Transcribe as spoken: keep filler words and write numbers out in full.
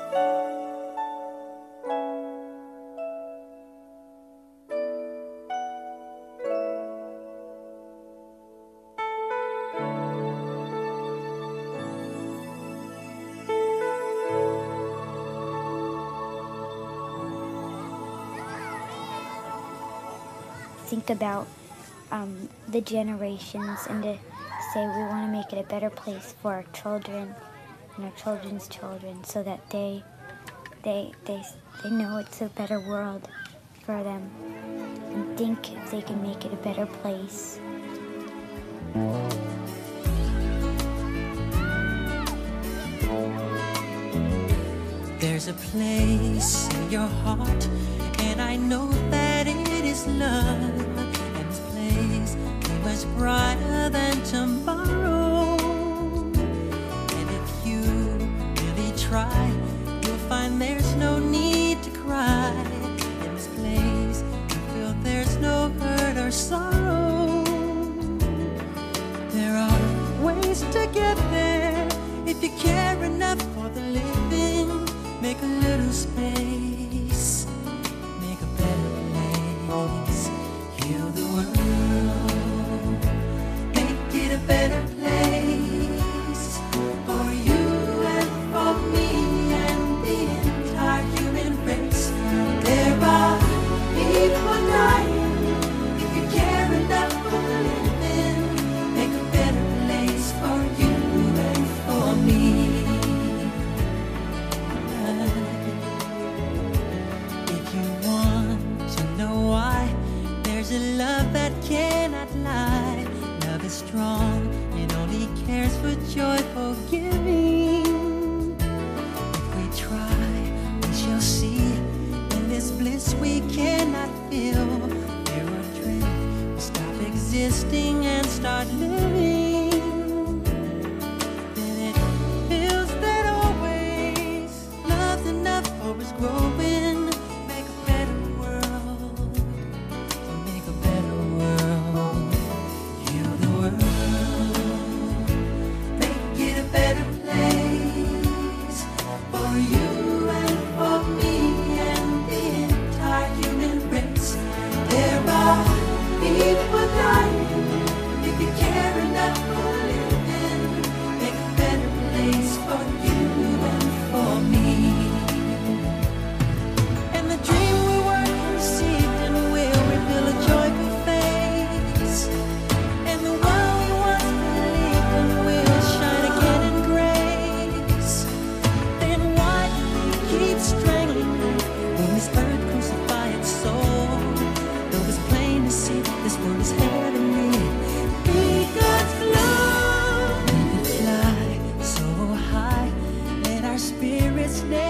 Think about um, the generations and to say we want to make it a better place for our children and our children's children, so that they they they they know it's a better world for them, and think if they can make it a better place. There's a place in your heart, and I know that it is love. And this place is much brighter than tomorrow. And if you really try, you'll find there's no need to cry. In this place, you feel there's no hurt or sorrow. There are ways to get there if you care enough for the living. Make a little space, make a better place, heal the world, make it a better place for you and for me and the entire human race. There are people dying. If you care enough for the living, make a better place for you and for me. There's a love that cannot lie. Love is strong, it only cares for joyful giving. If we try, we shall see. In this bliss we cannot feel. Fear or dread will stop existing and start living. Then it feels that always love's enough for us growing. Make a better world. Make a better world, heal the world, make it a better place for you and for me and the entire human race. There are people dying. If you care enough for living, make a better place for you and for me. And the dream we were conceived in will reveal a joyful face, and the one we once believed in will shine again in grace. Then why do we keep strangling it when this earth crucify its soul? Though it's plain to see this world is heavenly, be God's love. Let it fly so high, let our spirits never